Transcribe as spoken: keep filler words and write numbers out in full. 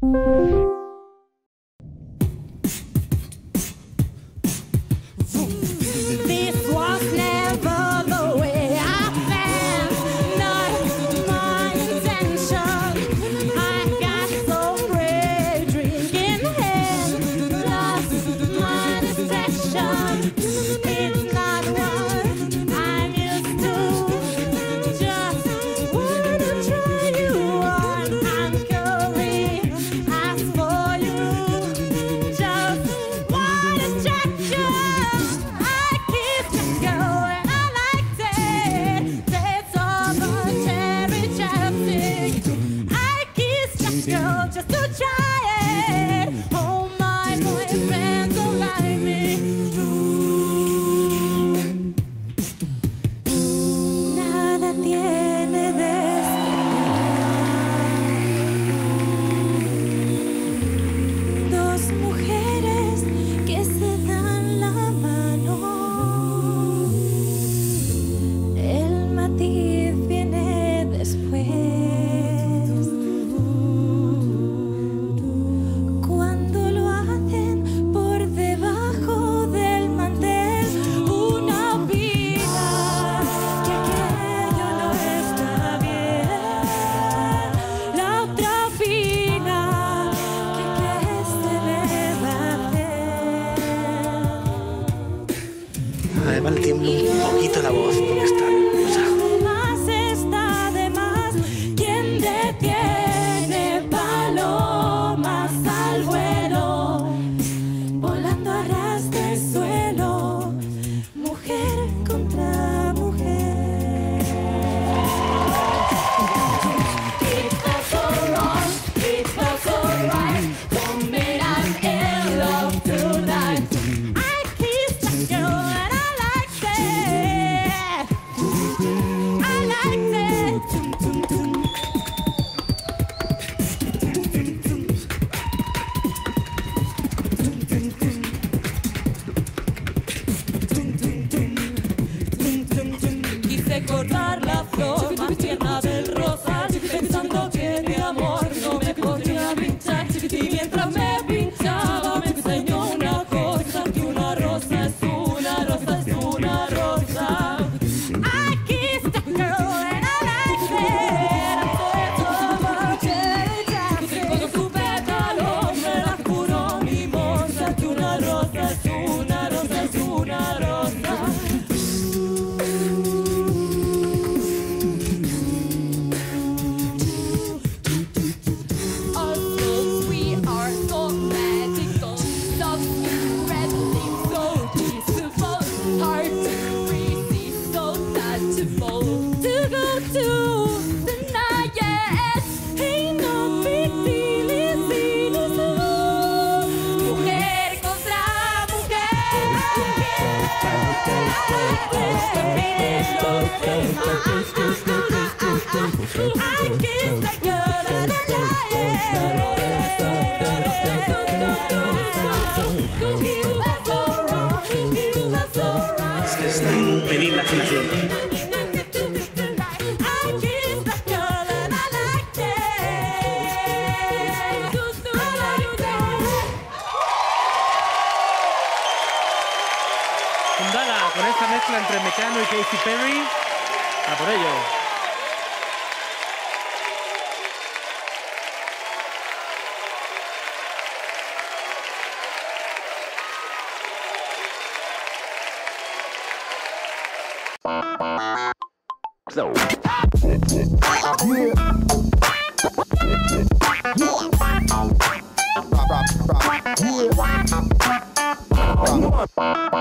Además le tiembla un poquito la voz porque está nerviosa. Está de más. ¿Quién detiene palomas al vuelo? Volando a ras del suelo, mujer contra mujer. It felt so wrong, it felt so right. Don't mean I'm in love tonight. I kissed that girl. Quise cortar la flor más tierna del rosal, pensando que mi amor no me podría pinchar. Y mientras me pinchaba me enseñó una cosa, que una rosa es una rosa, es una rosa. I kissed the girl and I liked it. I thought about cherry dancing. Cuando su pétalo me la juró mi moza, que una rosa es una rosa, es una rosa. Está en pedir la afinación. Fundada con esta mezcla entre Mecano y Katy Perry, a por ello. So. Yeah.